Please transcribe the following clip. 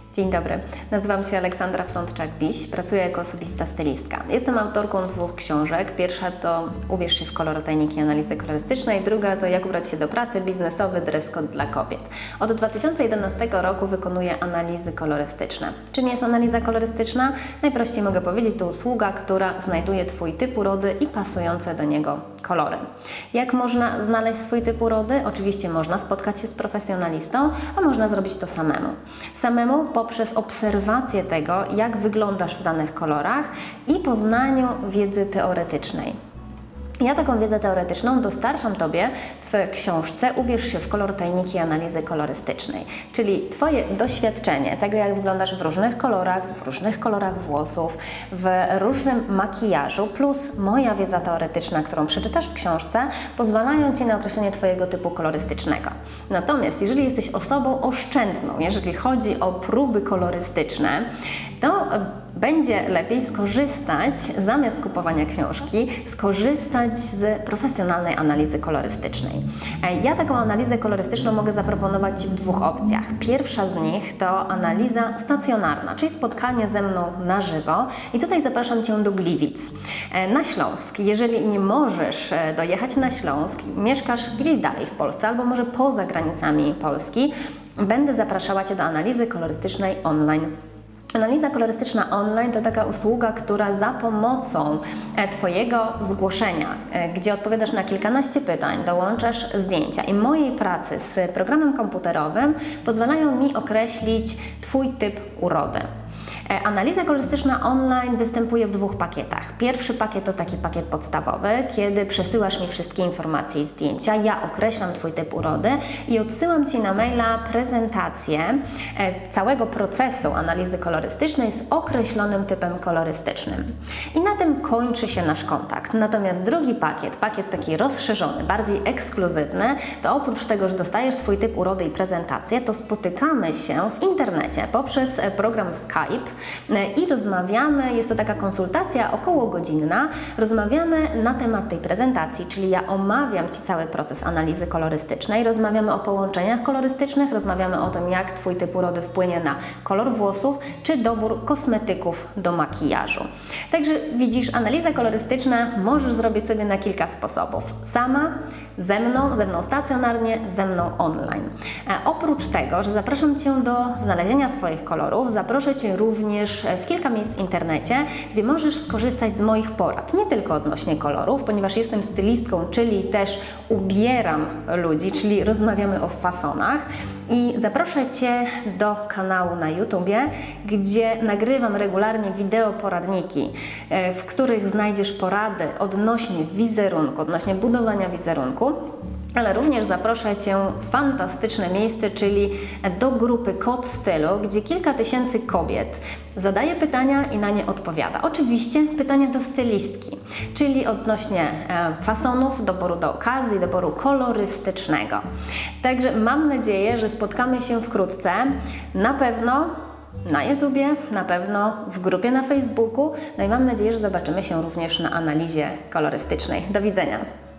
Dzień dobry, nazywam się Aleksandra Frądczak-Biś, pracuję jako osobista stylistka. Jestem autorką 2 książek. Pierwsza to Ubierz się w kolor, tajniki analizy kolorystycznej, druga to Jak ubrać się do pracy, biznesowy dress code dla kobiet. Od 2011 roku wykonuję analizy kolorystyczne. Czym jest analiza kolorystyczna? Najprościej mogę powiedzieć, to usługa, która znajduje Twój typ urody i pasujące do niego kolory. Jak można znaleźć swój typ urody? Oczywiście można spotkać się z profesjonalistą, a można zrobić to samemu. Samemu poprzez obserwację tego, jak wyglądasz w danych kolorach i poznaniu wiedzy teoretycznej. Ja taką wiedzę teoretyczną dostarczam Tobie w książce Ubierz się w kolor, tajniki analizy kolorystycznej, czyli Twoje doświadczenie tego, jak wyglądasz w różnych kolorach włosów, w różnym makijażu, plus moja wiedza teoretyczna, którą przeczytasz w książce, pozwalają Ci na określenie Twojego typu kolorystycznego. Natomiast jeżeli jesteś osobą oszczędną, jeżeli chodzi o próby kolorystyczne, to będzie lepiej skorzystać, zamiast kupowania książki, skorzystać z profesjonalnej analizy kolorystycznej. Ja taką analizę kolorystyczną mogę zaproponować Ci w 2 opcjach. Pierwsza z nich to analiza stacjonarna, czyli spotkanie ze mną na żywo. I tutaj zapraszam Cię do Gliwic, na Śląsk. Jeżeli nie możesz dojechać na Śląsk, mieszkasz gdzieś dalej w Polsce albo może poza granicami Polski, będę zapraszała Cię do analizy kolorystycznej online. Analiza kolorystyczna online to taka usługa, która za pomocą Twojego zgłoszenia, gdzie odpowiadasz na kilkanaście pytań, dołączasz zdjęcia i mojej pracy z programem komputerowym pozwalają mi określić Twój typ urody. Analiza kolorystyczna online występuje w 2 pakietach. Pierwszy pakiet to taki pakiet podstawowy, kiedy przesyłasz mi wszystkie informacje i zdjęcia, ja określam Twój typ urody i odsyłam Ci na maila prezentację całego procesu analizy kolorystycznej z określonym typem kolorystycznym. I na tym kończy się nasz kontakt. Natomiast drugi pakiet, pakiet taki rozszerzony, bardziej ekskluzywny, to oprócz tego, że dostajesz swój typ urody i prezentację, to spotykamy się w internecie poprzez program Skype i rozmawiamy, jest to taka konsultacja okołogodzinna, rozmawiamy na temat tej prezentacji, czyli ja omawiam Ci cały proces analizy kolorystycznej, rozmawiamy o połączeniach kolorystycznych, rozmawiamy o tym, jak Twój typ urody wpłynie na kolor włosów, czy dobór kosmetyków do makijażu. Także widzisz, analiza kolorystyczna możesz zrobić sobie na kilka sposobów. Sama, ze mną stacjonarnie, ze mną online. Oprócz tego, że zapraszam Cię do znalezienia swoich kolorów, zaproszę Cię również w kilka miejsc w internecie, gdzie możesz skorzystać z moich porad, nie tylko odnośnie kolorów, ponieważ jestem stylistką, czyli też ubieram ludzi, czyli rozmawiamy o fasonach i zaproszę Cię do kanału na YouTubie, gdzie nagrywam regularnie wideo poradniki, w których znajdziesz porady odnośnie wizerunku, odnośnie budowania wizerunku. Ale również zaproszę Cię w fantastyczne miejsce, czyli do grupy Kod Stylu, gdzie kilka tysięcy kobiet zadaje pytania i na nie odpowiada. Oczywiście pytania do stylistki, czyli odnośnie fasonów, doboru do okazji, doboru kolorystycznego. Także mam nadzieję, że spotkamy się wkrótce, na pewno na YouTubie, na pewno w grupie na Facebooku, no i mam nadzieję, że zobaczymy się również na analizie kolorystycznej. Do widzenia!